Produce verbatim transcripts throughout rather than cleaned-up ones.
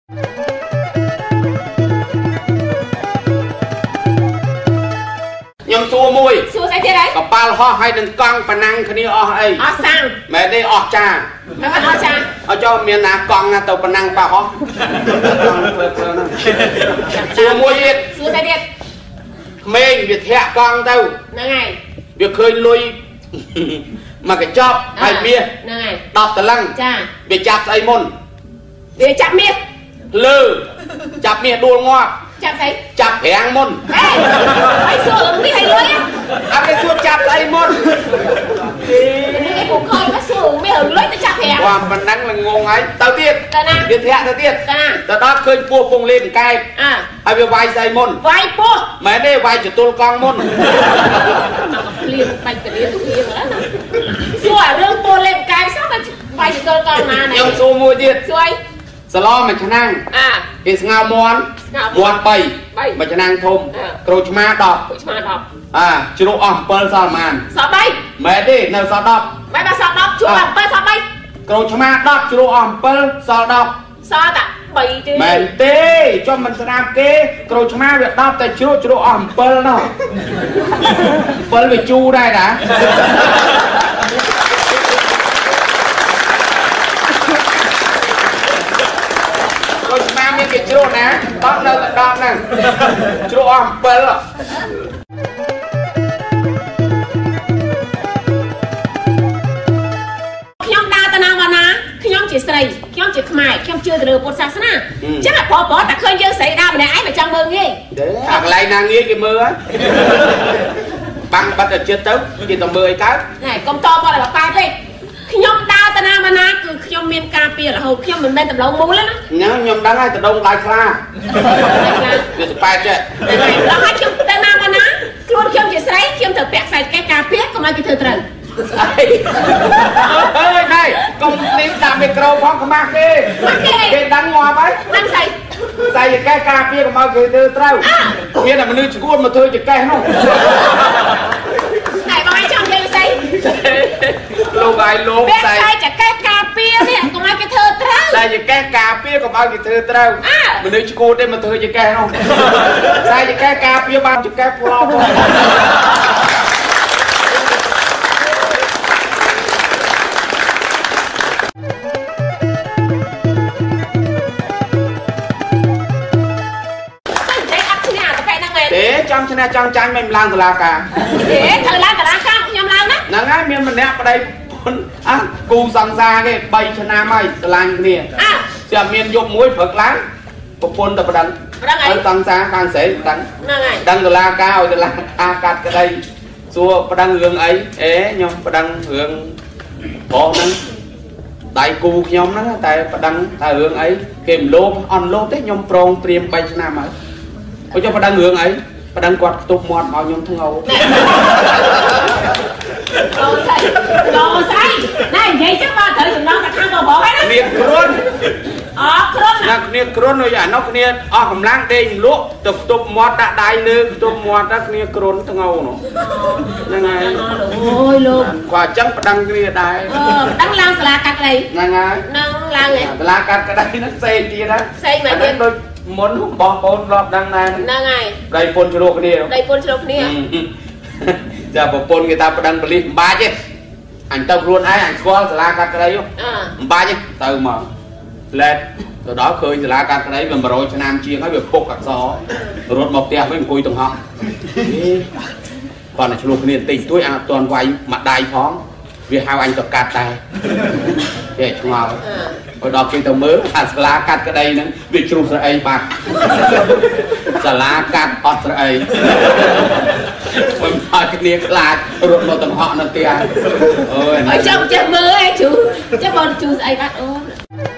nhom xua môi xua cái gì đấy có ba ho hay đừng con và năng cái này o ấy o sang mẹ đây o cha các bạn o cha ở cho miền nào con là tàu và năng ba ho xua môi gì xua cái gì mình việc hẹ con đâu này việc khơi lôi mà cái chóp hay bia này đọt tờ lăng cha việc chạp dây môn việc chạm miết lư chạp miệng đuôi ngọt chạm thấy chạp hẹn môn ê phải xua đi hay lưới á à cái xua chạp dây môn cái cuộc khơi nó xua mới hưởng lưới nó chạm hẹn qua phần năng là ngôn ấy tao tiên việc hẹn tao tiên ta tao đó khơi cua phùng lên cay à hay việc vai dây môn vai po mẹ đây vai chỉ tôi con môn liền bạch cái liền thuộc liền đó xua rương po lên cay sao mà vai chỉ tôi con mà này nhom xua môi tiên xuôi สล้อมันชนะเอสงามอนมวนไปมันชนะทมโกรชมาดอกอ่าจุลอ่อมเปิลซอลมันสอบใบแม่ดิเนอสอดอกใบมาสอบดอกจุลอ่อมเปิลสอบใบโกรชมาดอกจุลอ่อมเปิลซอดอกสอดอ่ะใบจืดแม่ดิจอมมันสนามเก้โกรชมาเวียดดอกแต่จุลจุลอ่อมเปิลเนาะเปิลไปจูได้นะcái chỗ nè, đó là đó nè, chỗ om bel rồi. ខ្ញុំដើរទៅណាមកណាខ្ញុំជាស្រីខ្ញុំជាខ្មែរខ្ញុំជឿទៅលើពុទ្ធសាសនាអញ្ចឹងអាបងប្អូនតែឃើញយើងស្រីដើរម្នាក់ឯងមិនចង់មើលងាយអាកន្លែងណាងាយគេមើលបាំងបាត់ទៅចិត្តទៅគេទៅមើលអីកើតណែកុំតបគាត់ឲ្យប៉ែពេកខ្ញុំដើរទៅណាមកណាគឺខ្ញុំមានការពាររហូតខ្ញុំមិនមែនដំឡូងមូលទេណាខ្ញុំដឹងហើយទៅដងដៃខ្លាវាស្បែកចេះដល់ហើយខ្ញុំទៅណាមកណាខ្លួនខ្ញុំជាស្រីខ្ញុំត្រូវពាក់ខ្សែកេះការពារកុំឲ្យគេធ្វើត្រូវអីអើយណែកុំនេះដាក់មីក្រូផងខ្មាស់គេគេដឹងងាប់ហើយដឹងស្អីស្អីកេះការពារកុំឲ្យគេធ្វើត្រូវមានតែមនុស្សឈួនមកធ្វើជាកេះនោះណែបងឯងចង់និយាយស្អីលោកឯងលោកស្អីតែចកេះការពារនេះកុំឲ្យគេធ្វើត្រូវតែចកេះការពារកុំឲ្យគេធ្វើត្រូវមនុស្សឈួនទេមកធ្វើជាកេះនោះតែចកេះការពារបានចកេះផ្លោផងចាំឆ្នះចង់ចាញ់មិនឡើងតឡាការហេធ្វើឡើងតឡាការខ្ញុំឡើងណាហ្នឹងហើយមានម្នាក់ប្តីពុនអ่ะគូសង្សារគេបីឆ្នាំហើយឆ្លាញ់គ្នាអ่ะចាំមានយប់មួយព្រឹកឡើងប្រពន្ធតែប្តឹងប្តឹងអីសង្សារខាងស្រីប្តឹងហ្នឹងហើយប្តឹងតឡាការឲ្យតឡាការកាត់ក្តីសួរប្តឹងរឿងអីអេខ្ញុំប្តឹងរឿងបងហ្នឹងដៃគូខ្ញុំហ្នឹងតែប្តឹងថារឿងអីគេមិនលោភអន់លោភទេខ្ញុំប្រងព្រាមបីឆ្នាំហើយគាត់ចុះប្តឹងរឿងអីប្តឹងគាត់ខ្ទប់មាត់មកខ្ញុំធ្ងោដោស្អីដោស្អីណែនិយាយចឹងមកត្រូវចំណងតែខាងបងបងហ្នឹងគ្នាគ្រុនអើគ្រុនណាគ្នាគ្រុនឲ្យអានោះគ្នាអស់កម្លាំងដេញលក់ទៅខ្ទប់មាត់ដាក់ដៃលើខ្ទប់មាត់ដល់គ្នាគ្រុនធ្ងោនោះហ្នឹងហើយអូយលោកគាត់អញ្ចឹងប្តឹងគ្នាដែរអឺប្តឹងឡើងសាលាកាត់ក្តីហ្នឹងហើយហ្នឹងឡើងឯងសាលាកាត់ក្តីហ្នឹងផ្សេងទៀតណាផ្សេងមែនទៀតដូចមុនបងប្អូនរាប់ដឹងដែរហ្នឹងហើយដៃពុនជ្រោកគ្នាដៃពុនជ្រោកគ្នាចាប្រពន្ធគេថាប្តឹងប៉លីសមិនបាច់ទេអញទៅខ្លួនឯងអញស្គាល់សាលាកាត់ក្តីមិនបាច់ទេទៅមកលែតទៅដល់ឃើញសាលាកាត់ក្តីវាone hundredឆ្នាំជាងហើយវាពុកអក្សររត់មកផ្ទះវិញអង្គុយទាំងហោះគាត់តែឆ្លោះគ្នាបន្តិចទួយអត់ទាន់វាយមកដៃផងវាហៅអញទៅកាត់ដែរគេឆ្ងល់ឲ្យដល់គេទៅមើលអាសាលាកាត់ក្តីហ្នឹងវាជ្រុះស្រអីបាត់សាលាកាត់អត់ស្រអីមិនឲ្យគ្នាខ្លាចរត់មកទាំងហក់នៅផ្ទះអូយអញ្ចឹងចេះមើលឯងជូចេះបងជូស្អីបាត់អូន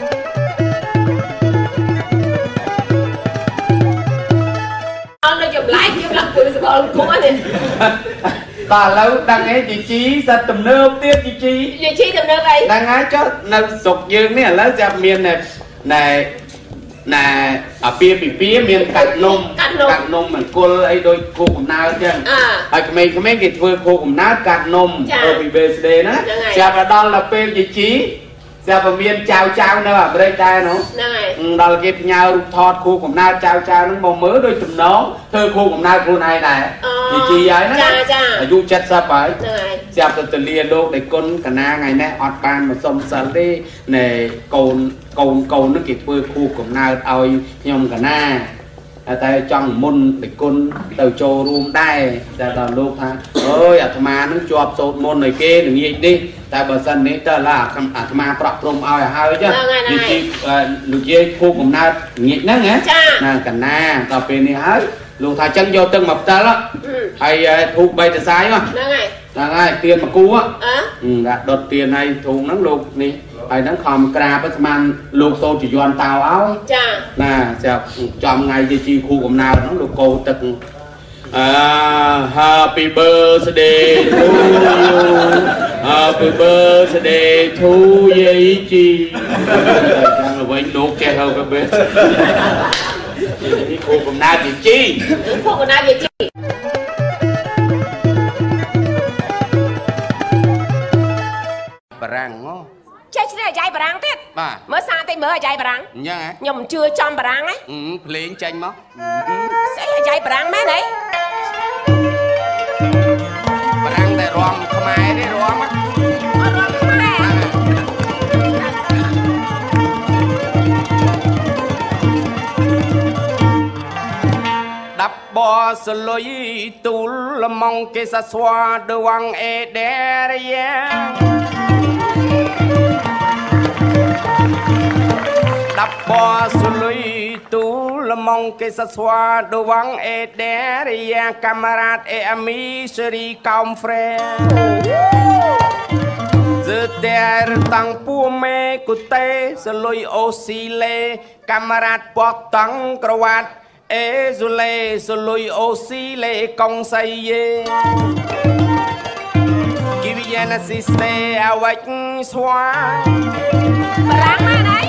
អត់នៅចម្លែកខ្ញុំឡើងទៅស្គាល់គួរនេះបាទឥឡូវដឹងឯងជីជីសិតទំនើបទៀតជីជីជីជីទំនើបអីហ្នឹងហើយចុះនៅស្រុកយើងនេះឥឡូវចាប់មានណែណែអាពីពីពីមានកាត់នំកាត់នំមង្គលអីដូចគូកំណើតចឹងហើយក្មេងៗគេធ្វើគូកំណើតកាត់នំអូពី birthday ណាចាប់ដល់ដល់ពេលជីជី sẽ phải miên chào chào nữa à đây ta nó đó là cái nhau thọt khu của nào chào chào nó màu mới đôi tụm nó thơ khu của nào khu này này thì chi ấy nó là du chất sao phải sẽ phải tự liền đô để con cả na ngày nay ọt ban mà xong sẵn đi này cồn cồn cồn nó kịp với khu của nào ao nhom cả na tại trong môn để con từ châu ruộng đây là toàn lúc ha ơi à thằng mà nó chọp sốt môn này kia đừng gì đi tại bờ sân đấy ta là à thằng mà bọc rôm ao là hơi chứ như chi lúc gì khu cũng na nghịch nữa nghe là cả na tập về này hết lúc thà chân vô từng mập ta đó hay thu bay từ sai mà là ngay tiền mà cú á đã đột tiền này thu nắng lục đi ai nắng khom cà bất man lục tô chỉ doan tàu áo nè sẽ chọn ngày gì chi khu cũng nào nó lục cô tật happy birthday to you happy birthday to you chi đang là với đốt che hơn các bé khu cũng nào gì chi khu cũng nào gì chi barang ngó chạy chạy chạy barang thế mới sang tay mới chạy barang nhom chưa chọn barang ấy liền tranh mất sẽ là chạy barang mấy đấy barang để rong không ai đấy rong á đập bò sờ lối tu là mong cái sa xoa đưa quăng e đẻ đập bò sờ lối tu là mong cái sa xoa đưa quăng e đẻ camarade e ami seri kaum friend giờ der tăng pu me cụ tê sờ lối oxy lê camarade bọt tăng cravat ê dù lê dù lùi oxy lê công say yê kì bì yê nà xì xê à vạch xoa bà răng mà đấy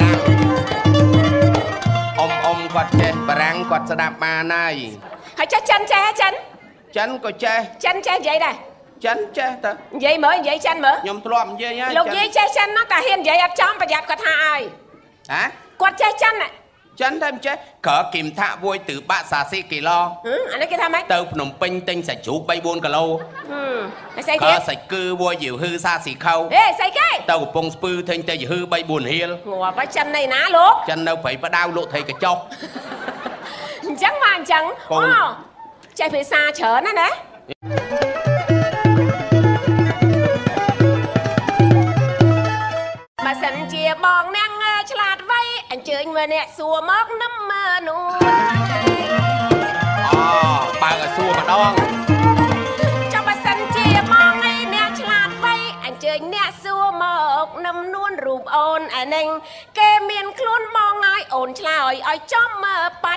ông ông quạt chê bà răng quạt xa đạp mà này hãy chết chân chê chân chân có chê chân chê vậy đây chân chê ta vậy mới vậy chân mở nhom thọm vậy nhá lục vậy chê chân nó ta hiền vậy ập trong và dạp quạt hạ ai hả quạt chê chân này chân thêm chứ cỡ kìm thạ vui từ bạ xà xì kỳ lo ừ anh ấy kia tham ấy từ nồng pinh tinh sạch chú bay buôn cà lô ừ xây cỡ sạch cư vui dịu hư xa xì khâu ê xây cái tàu của bông spư thanh tây hư bay buồn hiên ngồi với chân này ná lốt chân đâu phải bắt đau lộ thầy cái chọc chẳng mà chẳng oh, chạy phía xa chở nó đấy mà sẵn chia bòn năng chạt vay anh chơi mà nè xua móc nấm mà nụ ờ bà là xua mà đong cho bà sẵn chia bòn này nè chạt vay anh chơi nè xua móc nấm nuôn rụp ôn anh anh kê miền luôn mong ai ổn chào ơi cho mà bắt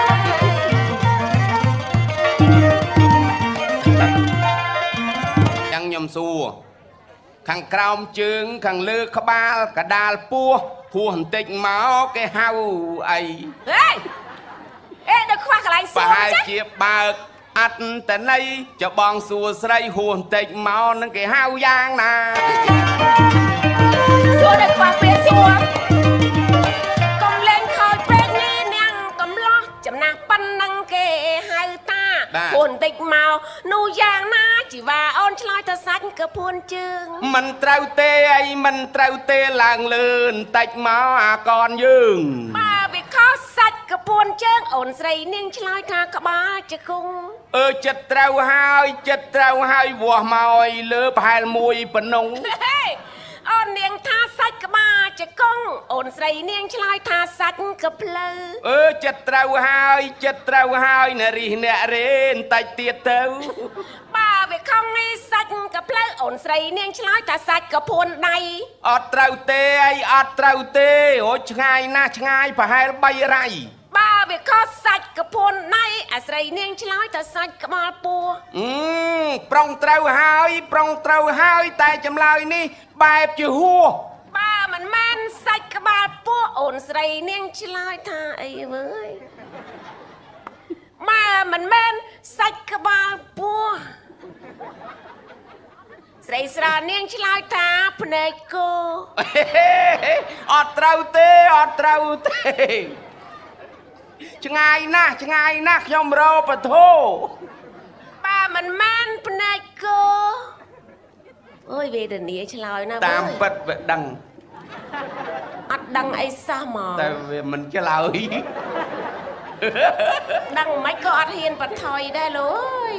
chẳng nhầm xua khang còng trứng khang lư khá ba cả đà pua pua hình tích máu cái hao ấy ê ê đừng khoa cả lại xua và hai chiếc bạc ắt tên này cho bong xua sấy hùa hình tích máu nâng cái hao giang nà xua đừng khoa phía xua cầm lên khơi bên đi ngang cầm lo chậm nàng bắn nâng kê hai ta hồn tích màu nu giang na chỉ và ôn loi ta sách cơ buôn chương mình trao tê ấy mình trao tê làng lươn tạch máu à con dương mà vì khó sách cơ buôn chương ổn dây niên loi ta cả ba chứ không ơ chật trao hai chật trao hai vua mòi lỡ hai mùi bần nông ôn niên tha sách cả ba chứ không ổn dây niên loi ta sách cơ plơ ơ chật trao hai chật trao hai nè rì nè rên tạch tiệt tâu bà vì không đi sách cặp lấy ổn xây nên nói ta sách cặp hôn đây ọt trao tê ấy ọt trao tê ôi ngay na ngay phải hai bay ray bà vì có sách cặp hôn này à xây nên nói ta sách cặp ba bùa ừ prong trao hai prong trao hai tay chấm lai ni bài chữ hua bà mình men sách cặp ba bùa ổn xây nên nói ta ấy với mà mình men sách cặp ba bùa ស្រីស្រោនាងឆ្លើយថាភ្នែកគោអត់ត្រូវទេអត់ត្រូវទេឆ្ងាយណាស់ឆ្ងាយណាស់ខ្ញុំរកពធបើមិនមែនភ្នែកគោអើយវេទនាឆ្លើយណាតាមពិតវាដឹងអត់ដឹងអីសោះមកតែវាមិនឆ្លើយដឹងមិនក៏អត់ហ៊ានបថុយដែរលោកអើយ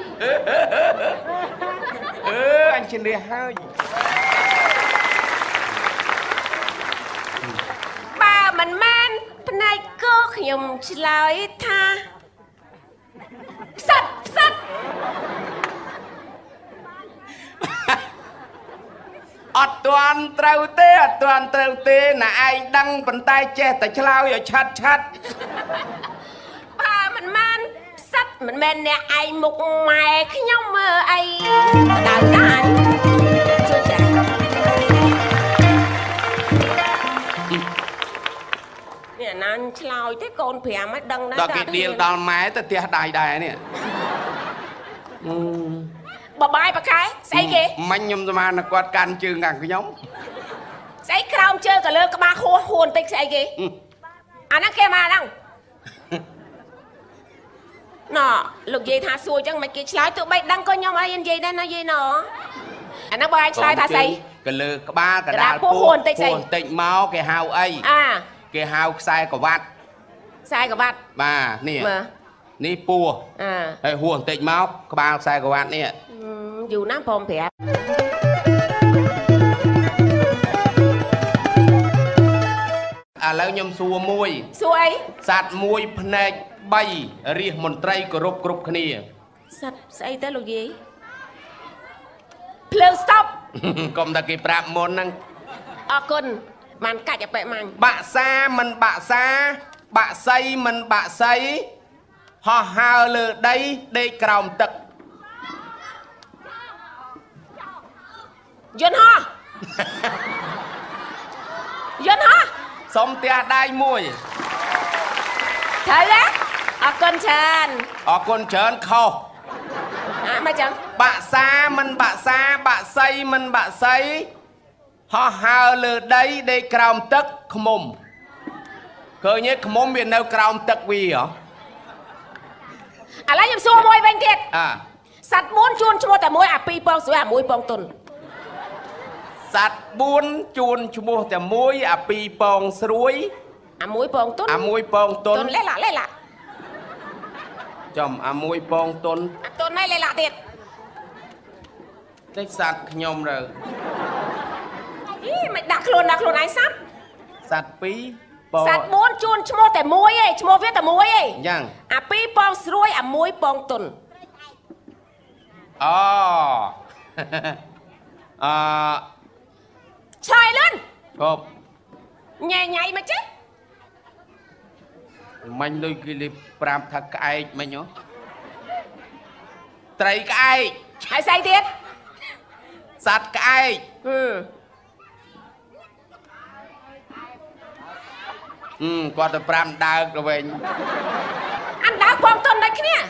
អឺអញជំនះហើយបើមិនមែនភ្នែកគោខ្ញុំឆ្លើយថាផ្សិតផ្សិតអត់ទាន់ត្រូវទេអត់ទាន់ត្រូវទេណាឯងដឹងប៉ុន្តែចេះតែឆ្លើយឲ្យឆាត់ឆាត់បើមិនមែនផ្សិតមិនមែនអ្នកឯងមុខម៉ែខ្ញុំមើលអីដើរតាញជួយចានេះណានឆ្លើយទេកូនប្រាំឲ្យដឹងណាដល់គេដៀលដល់ម៉ែទៅផ្ទះដៃដែរនេះបបាយបកែស្អីគេមិញខ្ញុំស្មានគាត់កាន់ជើងខាងខ្ញុំស្អីក្រោមជើងក៏លើក្បាលខួរហួនតិចស្អីគេអាហ្នឹងគេមកហ្នឹងណ៎លោកយាយថាសួរអញ្ចឹងមិនគេឆ្លើយទោះបីដឹងក៏ខ្ញុំអីនិយាយដែរណាយាយណ៎អាហ្នឹងបើឯងឆ្លើយថាស្អីក៏លើក្បាលកដាលពោះហួនតិចស្អីតិចមកគេហៅអីអាគេហៅខ្សែក្រវ៉ាត់ខ្សែក្រវ៉ាត់បាទនេះនេះពោះអាហើយហួនតិចមកក្បាលខ្សែក្រវ៉ាត់នេះយូរណាស់ព្រមប្រាប់ឥឡូវខ្ញុំសួរមួយសួរអីសត្វមួយភ្នែកបីរាជមន្ត្រីគោរពគ្រប់គ្នាសត្វស្អីទៅលោកយាយភ្លើងស្តុបកុំតែគេប្រាប់មុនហ្នឹងអរគុណបានកាច់អប៉ែម៉ាញ់បាក់សាមិនបាក់សាបាក់សៃមិនបាក់សៃហោះហើរលើដីដេកក្រោមទឹកយន្តហោះយន្តហោះសុំផ្ទះដៃមួយត្រូវទេអរគុណច្រើនអរគុណច្រើនខុសអាមកចឹងបាក់សាមិនបាក់សាបាក់សៃមិនបាក់សៃហោះហើរលើដីដេកក្រោមទឹកខ្មុំឃើញទេខ្មុំវានៅក្រោមទឹកវាហ៎ឥឡូវខ្ញុំសួរមួយវិញទៀតអ่าសត្វបួនជួនឈ្មោះតែមួយអាពីរពងស្រួយអាមួយពងទុនសត្វបួនជួនឈ្មោះតែមួយអាពីរពងស្រួយអាមួយពងទុនអាមួយពងទុនទុនលេឡាលេឡាចំអាមួយពងទុនអាទុនហើយលេឡាទៀតតែសត្វខ្ញុំរើអីមិនដាក់ខ្លួនដាក់ខ្លួនឯងសត្វសត្វពីរសត្វបួនជួនឈ្មោះតែមួយឯងឈ្មោះវាតែមួយឯងយ៉ាងអាពីរពងស្រួយអាមួយពងទុនអូអឺឆ្លើយលឿនគប់ញ៉ៃញ៉ៃមកចេះមិញដូចគេលេប្រាប់ថាក្អែកមិញហ៎ត្រីក្អែកហើយស្អីទៀតសត្វក្អែកហឹមហឹមគាត់ទៅប្រាំដើកទៅវិញអានដើកពងទុនដូចគ្នា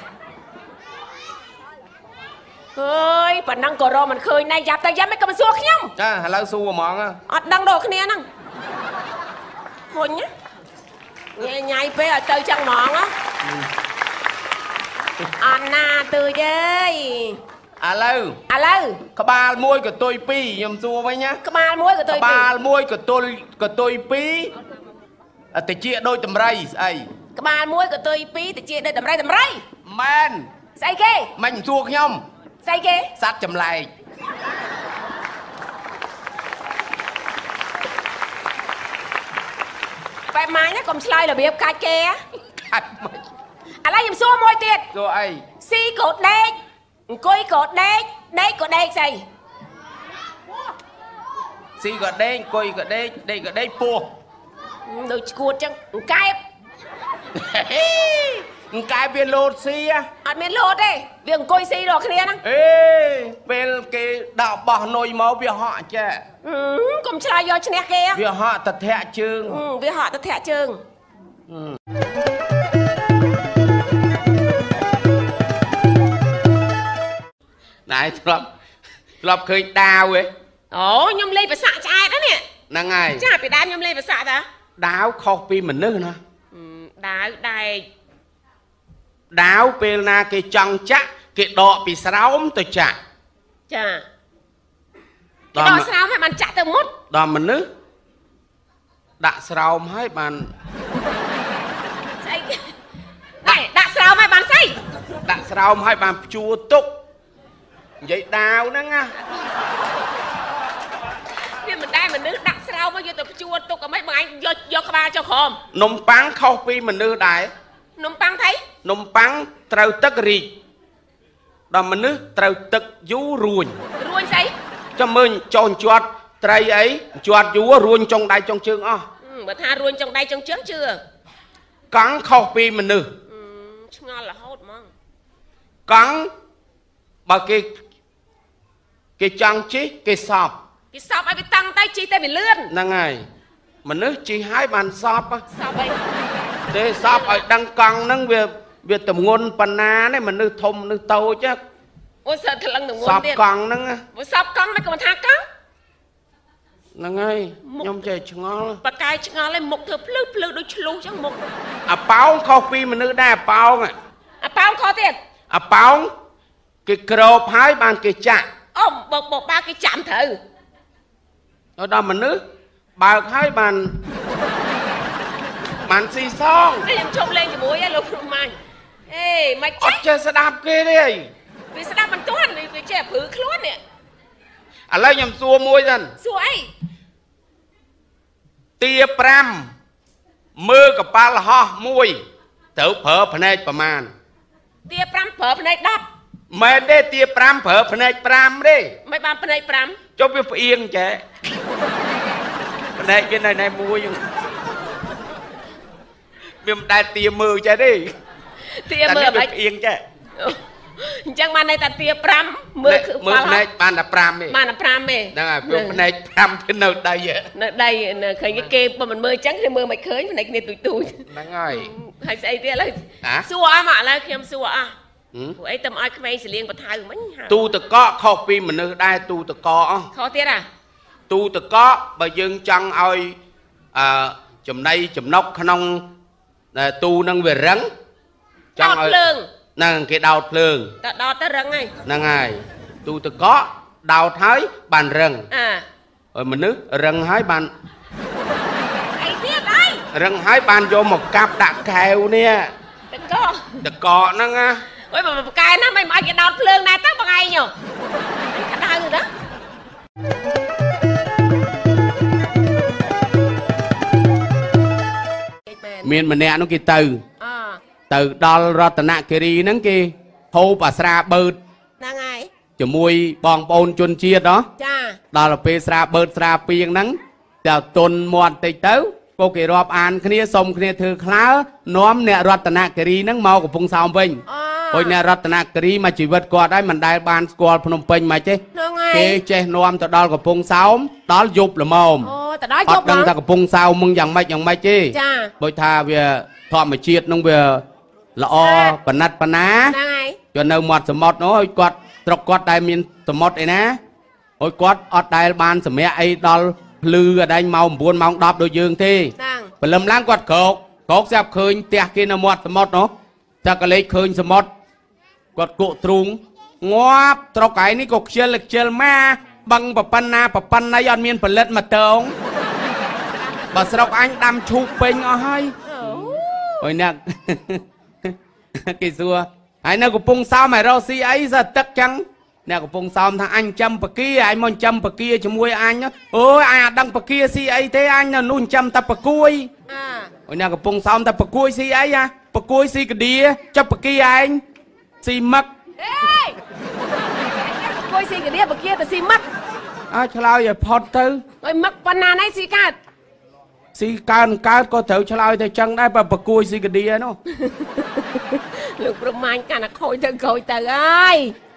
អើយប៉ណ្ណឹងក៏រកមិនឃើញណែយ៉ាប់តែយ៉ាប់មិនក៏មិនសួរខ្ញុំចាឥឡូវសួរហ្មងអត់ដឹងដូចគ្នាហ្នឹងហុញញ៉ៃញ៉ៃពេកឲ្យទៅចឹងហ្មងអត់ណាទៅទេឥឡូវឥឡូវក្បាលមួយកតុយពីរខ្ញុំសួរវិញណាក្បាលមួយកតុយពីរក្បាលមួយកតុយកតុយពីរតិចដូចតម្រៃស្អីក្បាលមួយកតុយពីរតិចដូចតម្រៃតម្រៃមែនស្អីគេមិនសួរខ្ញុំស្អីគេសត្វចម្លែកបែបម៉ាញណាកុំឆ្លើយរបៀបកាច់គេកាច់មិនឥឡូវខ្ញុំសួរមួយទៀតសួរអីស៊ីក៏ដេកអង្គុយក៏ដេកដេកក៏ដេកស្អីស៊ីក៏ដេកអង្គុយក៏ដេកដេកក៏ដេកពោះដូចឈួតចឹងអង្កែបអង្កែបវាលោតស៊ីអត់មានលោតទេវាអង្គុយស៊ីរកគ្នាហ្នឹងអេពេលគេដាក់បោះនុយមកវាហក់ចេះកុំឆ្លើយយកឈ្នះគេវាហក់ទៅធាក់ជើងវាហក់ទៅធាក់ជើងណែធ្លាប់ធ្លាប់ឃើញដាវឯងអូខ្ញុំលេងភាសាឆ្អែតណានេះហ្នឹងហើយចាពីដើមខ្ញុំលេងភាសាតាដាវខុសពីមនុស្សណាដាវដែកដាវពេលណាគេចង់ចាក់គេដកពីស្រោមទៅចាក់ចាដកស្រោមឲ្យបានចាក់ទៅមុតដល់មនុស្សដាក់ស្រោមឲ្យបានស្អីដាក់ដាក់ស្រោមឲ្យបានស្អីដាក់ស្រោមឲ្យបានព្យួរទុកនិយាយដាវហ្នឹងណាវាមិនដែរមនុស្សដាក់ស្រោមមកយកទៅព្យួរទុកអីមិនបងឯងយកយកក្បាលចុះក្រោមនំប៉័ងខុសពីមនុស្សដែរនំប៉័ងថៃនំប៉័ងត្រូវទឹករីកដល់មនុស្សត្រូវទឹកយូររួញរួញស្អីចាំមើលចោលជាប់ត្រីអីជាប់យូររួញចុងដៃចុងជើងអស់បើថារួញចុងដៃចុងជើងជឿកង់ខុសពីមនុស្សឆ្ងល់រហូតហ្មងកង់បើគេគេចង់ជិះគេសប់គេសប់ឲ្យវាតឹងទៅជិះតែវាលឿនហ្នឹងហើយមនុស្សជិះឲ្យបានសប់សប់អីទេសប់ឲ្យដឹងកង់ហ្នឹងវាវាទម្ងន់ប៉ុណ្ណានេះមនុស្សធំមនុស្សតូចអូសើថ្លឹងទម្ងន់ទៀតសប់កង់ហ្នឹងវាសប់កង់មិនក៏ថាកង់ហ្នឹងហើយខ្ញុំចេះឆ្ងល់បកាយឆ្ងល់ឲ្យមុខធ្វើភ្លឺភ្លឺដូចឆ្លុះចឹងមុខអាប៉ោងខុសពីមនុស្សដែរអាប៉ោងអាប៉ោងខុសទៀតអាប៉ោងគេក្របហើយបានគេចាក់អូបើបើគេចាំត្រូវដល់មនុស្សបើកហើយបានបានស៊ីសងខ្ញុំជុំលេងជាមួយឯងលោកគ្រូម៉ាញ់អេមិនចេះអត់ចេះស្ដាប់គេទេវាស្ដាប់មិនទាន់វាចេះព្រឺខ្លួននេះឥឡូវខ្ញុំសួរមួយសិនសួរអីទាប្រាំមើលកប៉ាល់ហោះមួយត្រូវប្រើភ្នែកប្រមាណទាប្រាំប្រើភ្នែកដប់មែនទេទាប្រាំប្រើភ្នែកប្រាំទេមិនបានភ្នែកប្រាំចុះវាផ្អៀងចេះភ្នែកវានៅណែមួយវាមិនដែលទាមើលចេះទេទាមើលមិនផ្អៀងចេះអញ្ចឹងបានន័យថាទាប្រាំមើលគឺមើលភ្នែកបានតែប្រាំទេបានតែប្រាំទេហ្នឹងហើយព្រោះភ្នែកប្រាំទៅនៅដីនៅដីឃើញគេបើមិនមើលអញ្ចឹងគេមើលមិនឃើញភ្នែកគ្នាទូចទូចហ្នឹងហើយហើយស្អីទៀតឥឡូវសួរអស់មកឥឡូវខ្ញុំសួរអស់ព្រោះអីទៅឲ្យក្មេងសលៀងបថៅមិញទូតកកខុសពីមនុស្សដែរទូតកកអស់ខុសទៀតហ៎ទូតកកបើយើងចង់ឲ្យអឺចំណៃចំណុកក្នុងទូនឹងវារឹងចង់ឲ្យភ្លើងហ្នឹងគេដោតភ្លើងតដោតទៅរឹងហើយហ្នឹងហើយទូតកកដោតហើយបានរឹងអើហើយមនុស្សរឹងហើយបានអីទៀតអីរឹងហើយបានយកមកកាប់ដាក់កែវនេះតកតកហ្នឹងណាអើយបើបកែណាមិនឲ្យគេដោតភ្លើងដែរទៅបងឯងយោក្តៅទៅមានម្នាក់នោះគេទៅទៅដល់រតនគិរីហ្នឹងគេហូបអាស្រាបឺតហ្នឹងហើយជាមួយបងប្អូនជនជាតិហ៎ចាដល់ពេលស្រាបឺតស្រាពីងហ្នឹងតែទុនមាត់តិចទៅពួកគេរាប់អានគ្នាសុំគ្នាធ្វើខ្លើនាំអ្នករតនគិរីហ្នឹងមកកំពង់សោមវិញព្រោះអ្នករតនគិរីមកជីវិតគាត់ហើយមិនដែលបានស្គាល់ភ្នំពេញមកទេគេចេះនាំទៅដល់កំពង់សោមដល់យប់ល្មមអូទៅដល់យប់អត់ដឹងថាកំពង់សោមมึงយ៉ាងម៉េចយ៉ាងម៉េចទេចាដូចថាវាធម្មជាតិនឹងវាល្អប៉ណិតប៉ណាហ្នឹងហើយយកនៅមាត់សមុទ្រនោះឲ្យគាត់ស្រុកគាត់ដែលមានសមុទ្រអីណាឲ្យគាត់អត់ដែលបានសម្រាកអីដល់ភ្លឺអដែងម៉ោង9ម៉ោង10ដូចយើងទេព្រលឹមឡើងគាត់ក្រោកក្រោកស្រាប់ឃើញផ្ទះគេនៅមាត់សមុទ្រនោះតែកលេចឃើញសមុទ្រគាត់គក់ទ្រូងងាប់ត្រកឯនេះក៏ខ្ជិលខ្ជិលម៉ាបឹងប្រប៉ុណ្ណាប្រប៉ុណ្ណីអត់មានផលិតមកតងបើស្រុកអញដាំឈូកពេញអស់ហើយអើយអ្នកគេសួរហើយនៅកំពង់សោមឲ្យរកស៊ីអីសើទឹកចឹងអ្នកកំពង់សោមថាអញចាំបកាអញមកចាំបកាជាមួយអញអូយអញអត់ដឹងបកាស៊ីអីទេអញនៅនោះចាំតែបកួយអូយអ្នកកំពង់សោមតែបកួយស៊ីអីហ៎បកួយស៊ីកាឌីចាប់បកាឯងស៊ីមឹកអេបកួយស៊ីកាឌីបកាទៅស៊ីមឹកអើឆ្លើយឲ្យផុតទៅអើយមឹកប៉ុណ្ណាណៃស៊ីកើតស៊ីកើនកើតក៏ត្រូវឆ្លើយទៅចឹងដែរបើបកួយស៊ីកាឌីនោះលោកប្រមាញ់កាន់តែខូចទៅខូចទៅអើ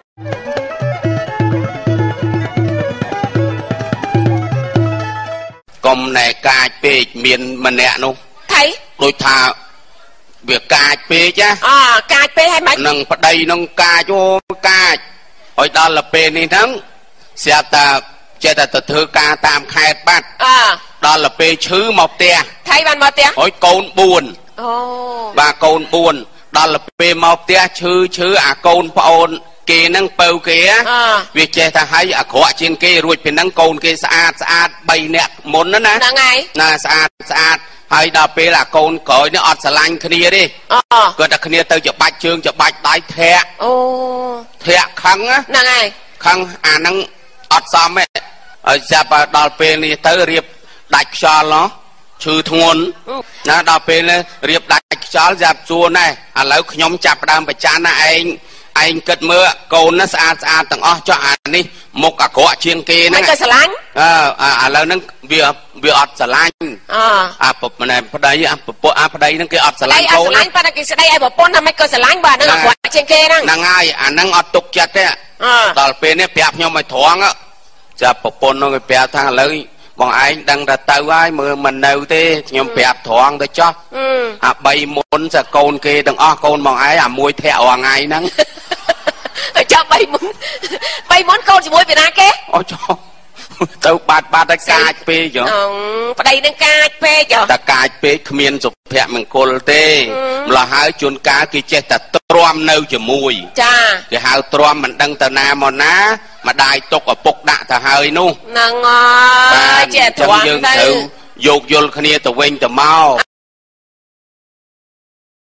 យកុំណែកាចពេកមានម្នាក់នោះថៃដូចថាវាកាចពេកណាអើកាចពេកហើយមិននឹងប្តីនឹងកាចអូកាចឲ្យដល់ទៅពេលនេះហ្នឹង sẽ ta chế ta tự thư ca tam khai bắt à đó là bê chứ một tia thay bàn một tia ôi côn buồn oh. và côn buồn đó là bê một tia chứ chứ à côn phôn kê nâng bầu kia à. Việc chế ta hay à khóa trên kê rồi bên nâng côn kê xa xa bay nẹt môn đó nè nè xa xa hay đó bê là côn cởi nó ọt xà lanh khnia đi ờ cứ ta khnia tới cho bạch chương cho bạch đáy thẹ ô thẹ khăn á nè ngay khăn à nâng ọt xóm ấy ở dạp đó bê này tới riêng đạch cho nó chư thôn nó đó bê này riêng đạch cho dạp chua này à lấy nhóm chạp đam bà chán là anh anh kết mưa côn nó xa xa tầng ó cho anh đi một cả khóa chiên kia này xà lanh à à lâu nó việc việc ọt xà lanh à à bột này bột đấy à bột à bột đấy nó cái ọt xà lanh câu này bột này đây ai bột ponทำไมเกิดxà lanh bà nó là khóa chiên kiaนั่งนั่งไงอ่ะนั่งอดตุกจัดเนี่ยตอนเป็นเนี่ยเปียบยังไม่ท้องอ่ะจะปปนน้องเปียบทางเลยบางไอ้ดังแต่เต้าไอ้มือมันเน่าเต้ยังเปียบท้องแต่จ๊ออ่ะใบมุนจะโกนเกดังอ้อโกนบางไอ้อ่ะมวยแถวไงนั่งจ๊อใบมุนใบมุนโกนจะมวยเป็นอะไรโอ้จ๊อตัวบาดบาดตะกายเปย์จ้ะประเดี๋ยวนั่งกายเปย์จ้ะตะกายเปย์ขมิ้นสุภาพมันโกลเต้เราหายจุนกาคือเจตตรวมเนื้อจะมวยจ้าคือหายตรวมมันดังตะนามันนะมาได้ตกกับปกด่าตะหายนู่นนางอ๋อเจตตรวมได้โยกโยลขณีตะเวงตะเมา